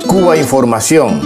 Cuba Información.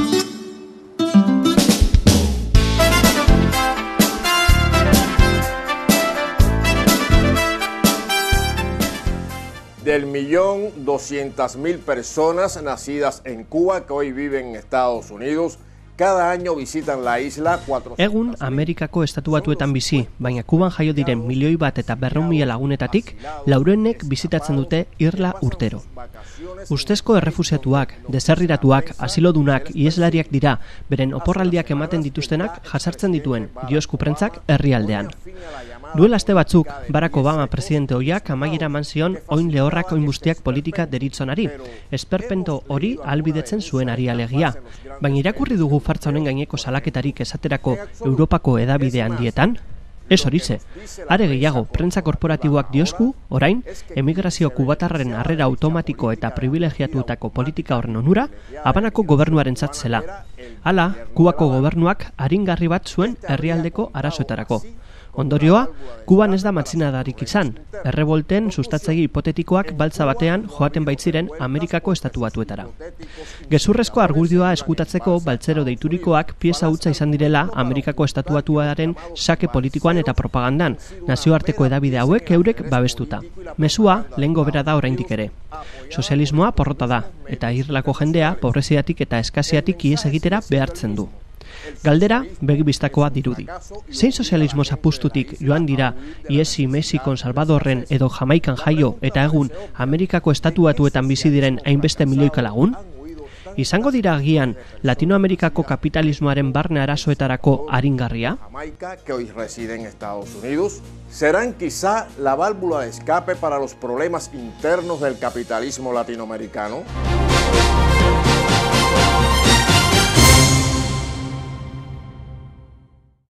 Del 1.200.000 personas nacidas en Cuba que hoy viven en Estados Unidos, cada año visitan la isla 400. Egun Amerikako estatu batuetan bizi, baina Kuban jaio diren 1.100.000 lagunetatik, laurenek bizitatzen dute irla urtero. Ustezko errefusiatuak, deserriratuak, asilodunak, ieslariak dira, beren oporraldiak ematen dituztenak jasartzen dituen diosku prentzak herrialdean. Duela aste batzuk, Barack Obama presidente ohiak amaiera eman zion oin lehorrak oin guztiak politika deritzonari, esperpento hori ahalbidetzen zuenari alegia. Baina irakurri dugu fartza honen gaineko salaketarik esaterako Europako hedabide handietan? Ez horize. Are gehiago, prentza korporatiboak diosku, orain, emigrazio kubatarraren harrera automatiko eta privilegiatuetako politika horren onura, Habanako gobernuarentzat zela. Hala, Kubako gobernuak aringarri bat zuen herrialdeko arazoetarako. Ondorioa, Kuban ez da matzinadarik izan, errebolten sustatzaile hipotetikoak baltza batean joaten baitziren Amerikako estatu batuetara. Gezurrezko argudioa eskutatzeko baltzero deiturikoak pieza hutsa izan direla Amerikako estatu batuaren sake politikoan eta propagandan, nazioarteko hedabide hauek eurek babestuta. Mezua lehengo bera da oraindik ere. Sozialismoa porrota da, eta irlako jendea pobreziatik eta eskaziatik ihes egitera behartzen du. Galdera begibistakoa dirudi. Zein sozialismo zapustutik joan dira iesi Mexikon, Salvadorren edo Jamaikan jaio eta egun Amerikako estatu batuetan bizi diren hainbeste milioika lagun? Izango dira agian Latinoamerikako kapitalismoaren barne arazoetarako aringarria? Jamaica, que hoy reside en Estados Unidos, serán quizá la válvula de escape para los problemas internos del capitalismo latinoamericano.